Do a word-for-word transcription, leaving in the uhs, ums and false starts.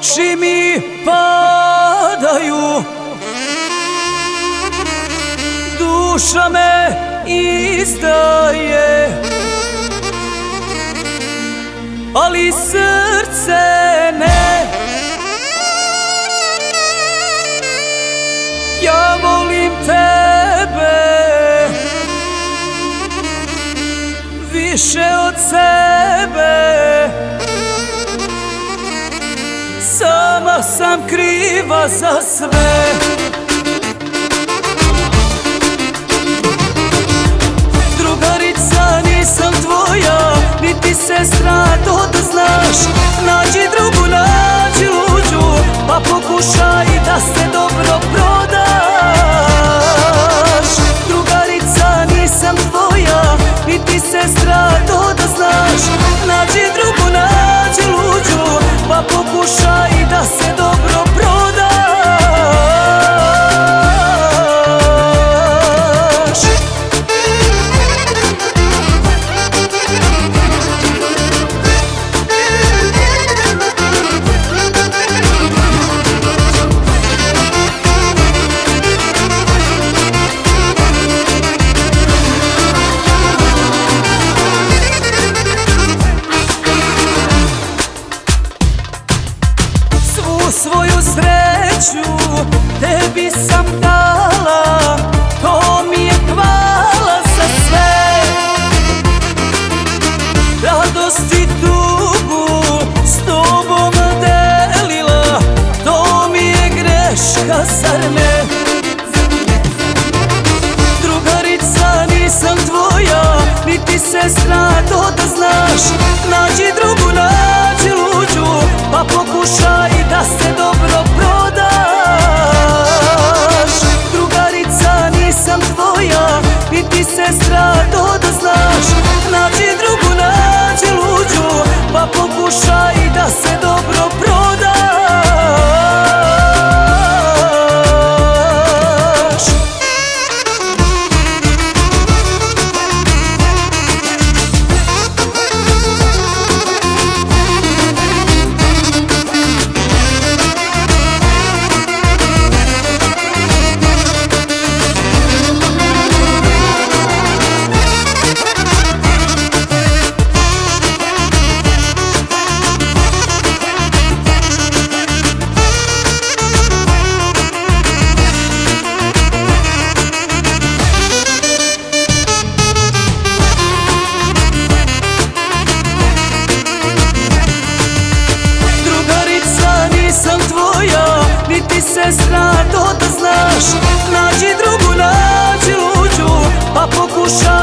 oči mi padaju, duša me izdaje, ali srce ne. Ja volim tebe više od sebe, sama sam kriva za sve. Drugarica, nisam tvoja, niti sestra, to da znaš. Nađi drugu, nađi luđu, pa pokušaj da se dobro prodaš. Drugarica, nisam tvoja, niti sestra, to da znaš. Nađi drugu, nađi luđu, pa pokušaj da se dobro prodaš. Svoju sreću tebi sam dala, to mi je hvala za sve. Radost i tugu s tobom delila, to mi je greška, zar ne? Drugarica, nisam tvoja, niti sestra, to da znaš. Nađi drugu, nađi luđu, pa pokušaj da se dobro prodaš. Drugarica, nisam tvoja, niti sestra, to da znaš. Nađi drugu, nađi luđu, pa pokušaj da se dobro prodaš. Niti sestra, to da znaš. Nađi drugu, nađi luđu, pa pokušaj